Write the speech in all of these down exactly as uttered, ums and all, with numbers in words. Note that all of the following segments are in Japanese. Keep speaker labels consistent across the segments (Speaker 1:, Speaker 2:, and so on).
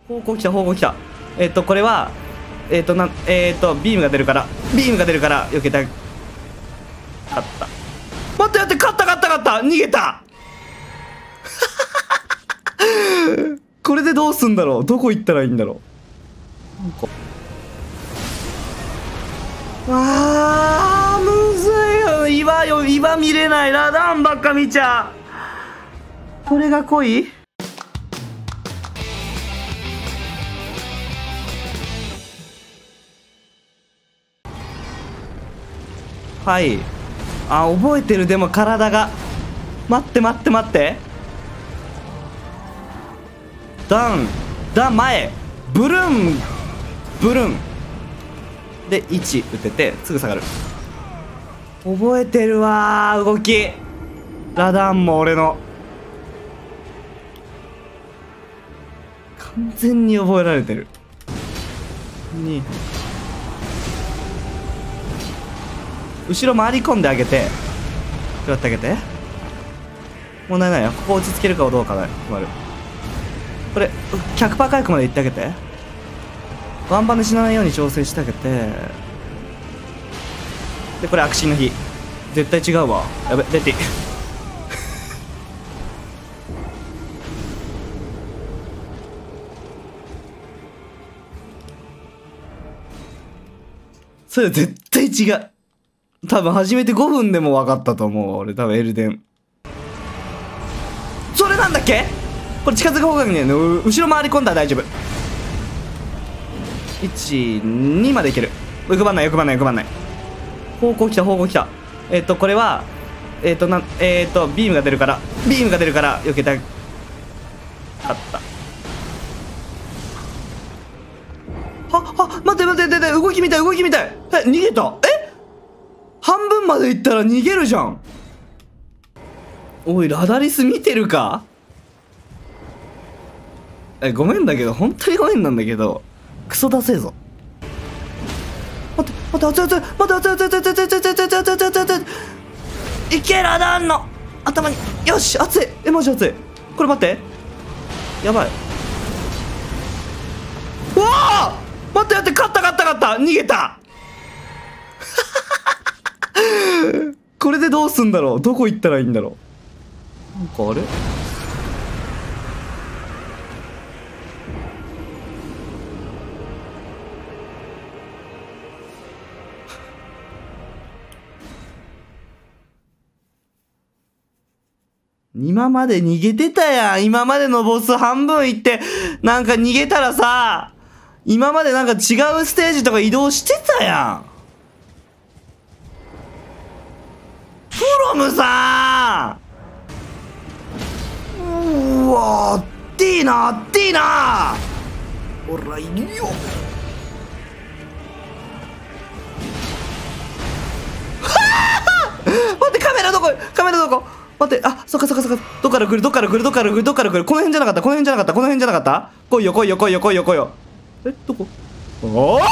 Speaker 1: 方向来た方向来た。えっとこれはえっとなんえっとビームが出るからビームが出るから避けた。勝った。待って待って、勝った勝った勝った、逃げたこれでどうすんだろう、どこ行ったらいいんだろう。なんかあーむずいよ、岩よ、岩見れない、ラダンばっか見ちゃう。これが恋。はい、あ、覚えてる。でも体が、待って待って待って、ダンダン前ブルンブルンでいち打ててすぐ下がる。覚えてるわー、動き。ラダンも俺の完全に覚えられてる。に後ろ回り込んであげて、食らってあげて。問題ないよ、ここ落ち着けるかどうかが決まる。これ ひゃくパーセント 回復までいってあげて、ワンバンで死なないように調整してあげて。でこれ悪心の火、絶対違うわ。やべ、出てそれ絶対違う。多分初めてごふんでも分かったと思う俺、多分エルデン。それなんだっけ、これ近づく方がいいね。後ろ回り込んだら大丈夫。いち、にまでいける。欲張んない欲張んない欲張んない。方向来た方向来た。えっとこれはえっとなんえっとビームが出るからビームが出るから避けた。勝った。はは、待って待って待って、動きみたい動きみたい。え、逃げた。え、半分まで行ったら逃げるじゃん。おい、ラダリス見てるか。え、ごめんだけど、本当にごめんなんだけど、クソダセえぞ。待って待って、熱い熱い、待って熱い熱い熱い熱い熱い熱い熱い熱い熱い熱い。いけ、ラダンの頭に。よし、熱い。え、マジ熱い。これ待って、やばい。うわあ、待って待って、勝った勝った勝った、逃げたこれでどうすんだろう、どこ行ったらいいんだろう。なんかあれ、今まで逃げてたやん。今までのボス半分行ってなんか逃げたらさ、今までなんか違うステージとか移動してたやん。プロムさん、うわー、ってーなーってーなー。おらいるよ待って、カメラどこ、カメラどこ、待って、あ、そっかそっかそっか、どっから来るどっから来るどっから来るどっから来る、この辺じゃなかった、この辺じゃなかった、この辺じゃなかった、来いよ来いよ来いよ来いよ来いよ。え、どこ、おお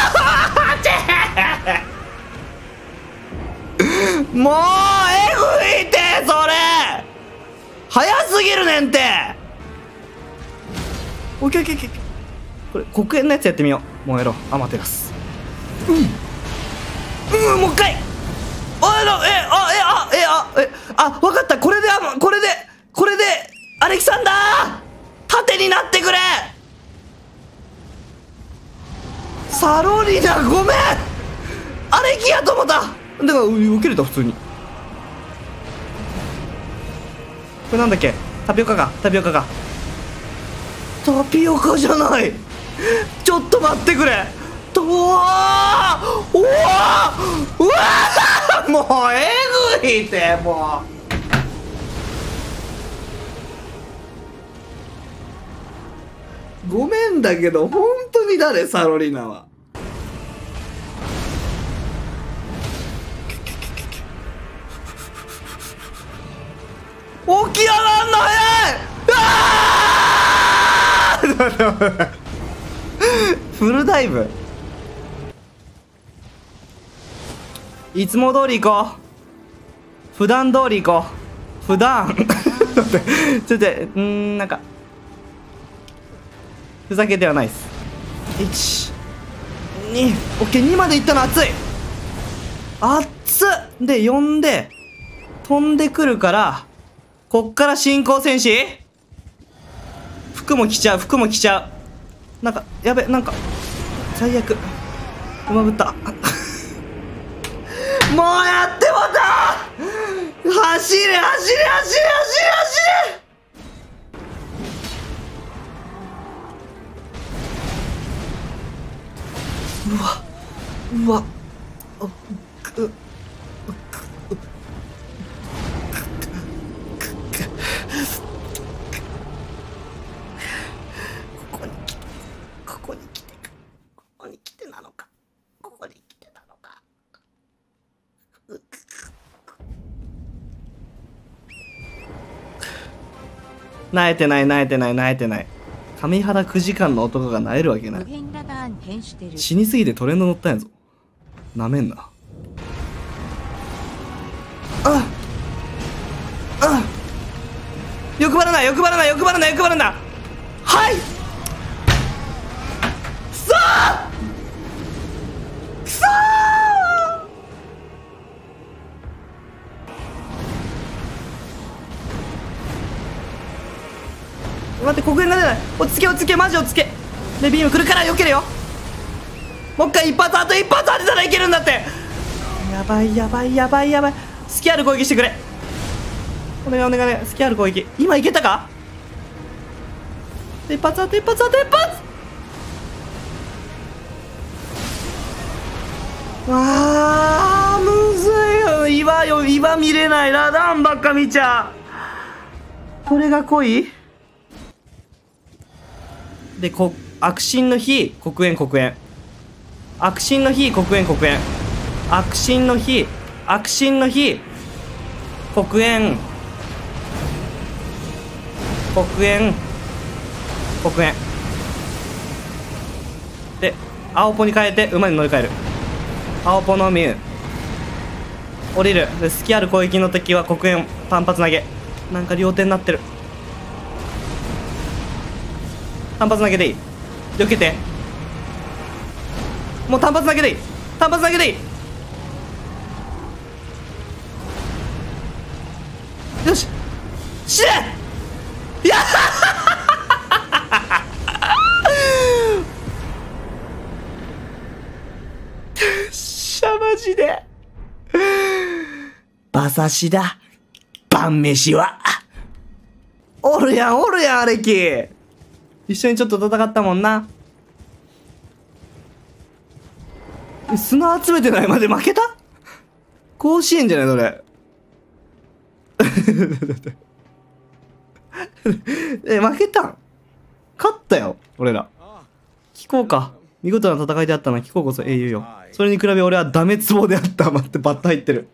Speaker 1: もうえぐいて、それ早すぎるねんて。オッケーオッケーオッケー、これ黒煙のやつやってみよう。燃えろアマテラス。うんうん、もう一回。あの、え、あ、え、あ、え、あ、え、あ、わかった。これで、あ、これで、これで、アレキサンダー縦になってくれ。サロリナ、ごめん、アレキやと思った。だから受けれた、普通に。これなんだっけ、タピオカか、タピオカか。タピオカじゃない。ちょっと待ってくれ。とわー、うわー、うわー、もうえぐいて、もうごめんだけど、本当に誰、サロリナは。起き上がんの早い。あーフルダイブ、いつも通り行こう。普段通り行こう。普段ちょっと待って、んー、なんかふざけてはないです。いちにオッケー、にまでいったの熱い。熱っ。でよんで飛んでくるから、こっから進行戦士。服も着ちゃう、服も着ちゃう。なんかやべ、なんか最悪馬ぶった。もうやってもうた。走れ走れ走れ走れ走れ。うわうわあくここに来て、ここに来て、ここに来てなのか、ここに来てなのか。なえてない、なえてない、なえてない。上原くじかんの男がなえるわけない。死にすぎてトレンド乗ったんやぞ。なめんな。ああ、欲張らない、欲張らない、欲張らない、欲張らない。はい、くそーくそー。待って、黒煙が出ない。落ち着け落ち着け、マジ落ち着け。でビーム来るから避けるよ。もう一回一発、あと一発当てたらいけるんだって。やばいやばいやばいやばい。隙ある攻撃してくれ。お願いお願いお願い。隙ある攻撃。今いけたか。一発当て、一発当て、一発。あーむずいよ。岩よ、岩見れない。ラダンばっか見ちゃう。これが恋で、こ悪心の日黒煙黒煙、悪心の日黒煙黒煙、悪心の日悪心の日黒煙黒煙黒煙で、青ポに変えて馬に乗り換える。青ポのミュウ降りる。で隙ある攻撃の敵は黒煙単発投げ。なんか両手になってる。単発投げでいい。避けて。もう単発投げでいい。単発投げでいい。よし、死ね。いやしゃマジで馬刺しだ。晩飯はおるやんおるやん。アレキ一緒にちょっと戦ったもんな。砂集めてないまで負けた。甲子園じゃないそれ。え、負けたん。勝ったよ俺ら。聞こうか。見事な戦いであったな。聞こうこそ英雄よ。それに比べ俺はダメツボであった。待って、バッタ入ってる。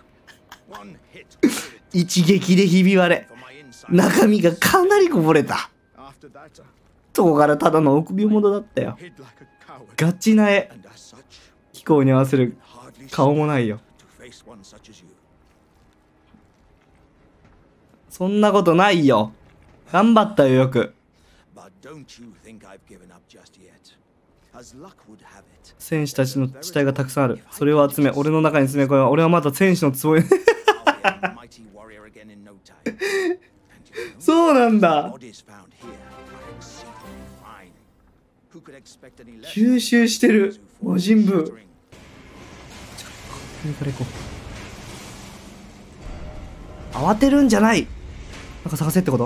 Speaker 1: 一撃でひび割れ。中身がかなりこぼれた。そこからただの臆病者だったよ。ガチな絵。気候に合わせる顔もないよ。そんなことないよ。頑張ったよよく。戦士たちの地帯がたくさんある。それを集め俺の中に詰め込めば俺はまた戦士の壺にそうなんだ。吸収してる魔人ブー。これから行こう。慌てるんじゃない。なんか探せってこと。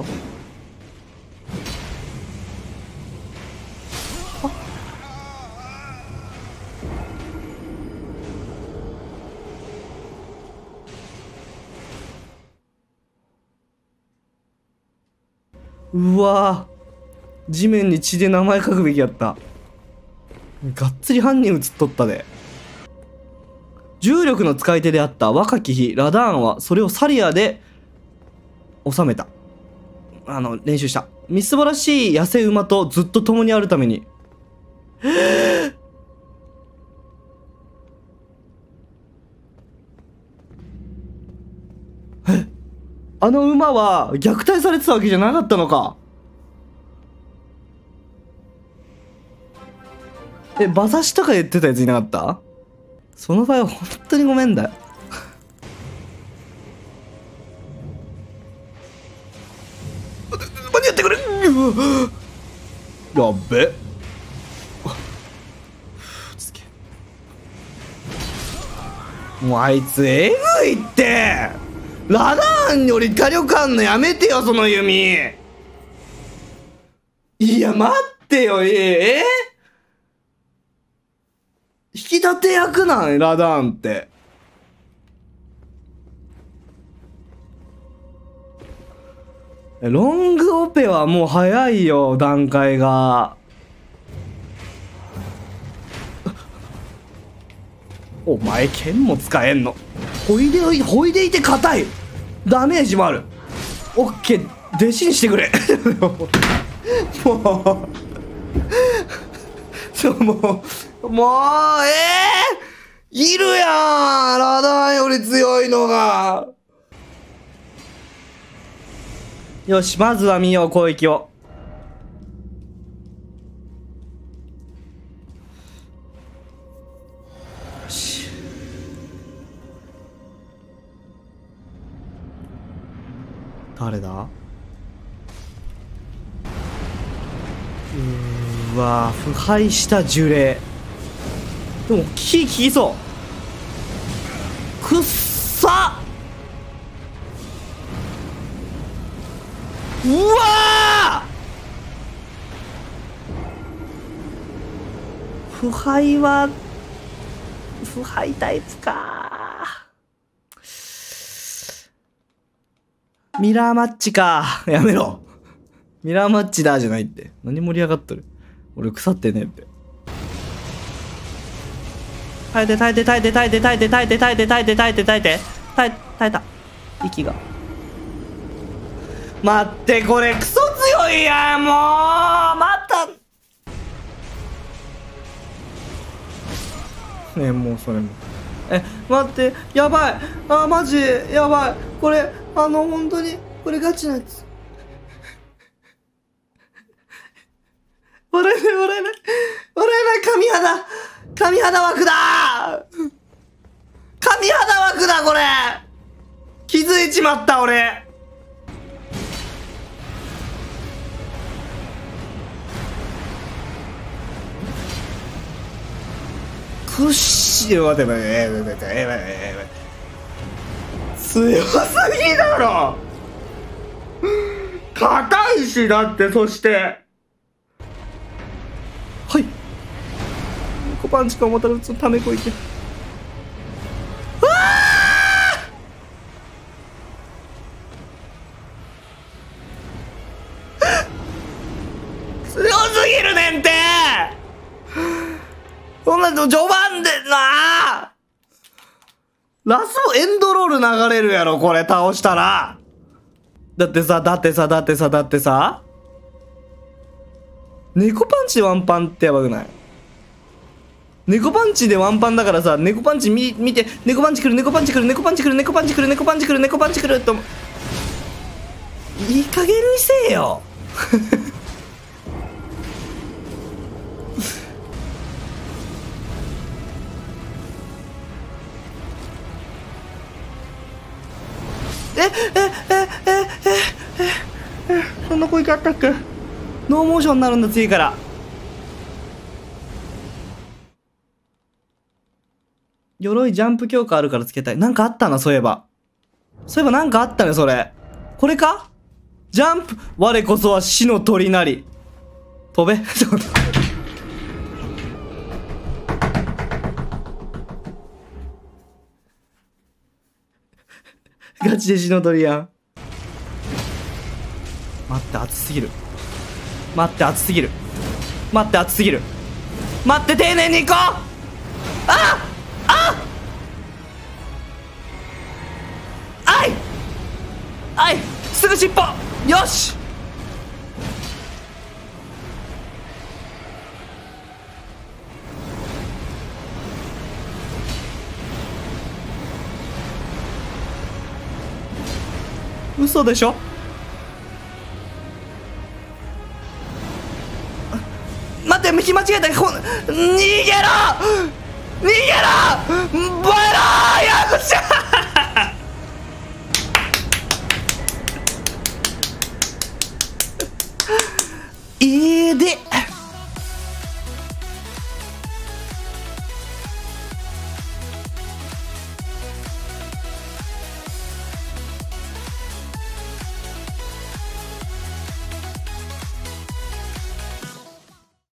Speaker 1: うわー、地面に血で名前書くべきやった。がっつり犯人映っとったで。重力の使い手であった若き日ラダーンはそれをサリアで収めた。あの練習した。みすぼらしい痩せ馬とずっと共にあるために。えあの馬は虐待されてたわけじゃなかったのか。 え、馬刺しとか言ってたやついなかった？その場合は本当にごめんだよ。間に合ってくれ。やっべ。もうあいつえぐいって。ラダーンより火力あんのやめてよ、その弓。いや待ってよ。ええ引き立て役なんラダーンって。ロングオペはもう早いよ、段階が。お前剣も使えんの。ほいでほいでいて硬い。ダメージもある。オッケー、弟子にしてくれ。もうちょもうもうええー、いるやん、ラダーンより強いのが。よし、まずは見よう、攻撃を。よし。誰だ？うーわ、腐敗した呪霊。でもキー効きそう。くっさ。うわー、腐敗は腐敗タイプか。ミラーマッチか。やめろ。ミラーマッチだじゃないって。何盛り上がっとる。俺腐ってねえって。耐えて耐えて耐えて耐えて耐えて耐えて耐えて耐えて耐えて耐えて耐え耐えた。息が。待って、これクソ強いやん、もうまたねえ、もうそれもえ待って、やばい。あ、マジやばい。これあの本当にこれガチなやつ。笑えない笑えない笑えない。神肌神肌枠だ。神肌枠だ。これ気づいちまった俺。くっしー、待て待て、えー、待て、えー、待て、えー、強すぎだろ。硬いし、だって。そしてはい、小パンチか思ったらちょっとためこいて。あー強すぎるねんて。そんな序盤でな、ラスボエンドロール流れるやろこれ倒したら。だってさだってさだってさだってさ猫パンチワンパンってやばくない？猫パンチでワンパンだからさ、猫パンチ見見て、猫パンチくる猫パンチくる猫パンチくる猫パンチくる猫パンチくる猫パンチくると、いい加減にせえよ。えええええええそんな声あったっけ？ノーモーションになるんだ次から。鎧ジャンプ強化あるからつけたい。なんかあったな、そういえば。そういえばなんかあったね、それ。これか？ジャンプ、我こそは死の鳥なり。飛べ。ちょっと。ガチで死の鳥やん。待って、熱すぎる。待って、熱すぎる。待って、熱すぎる。待って、丁寧に行こう。あああいあい、すぐ尻尾。よし。嘘でしょ。待ってって道間違えた。こ逃げろ逃げろ燃えろよっしゃ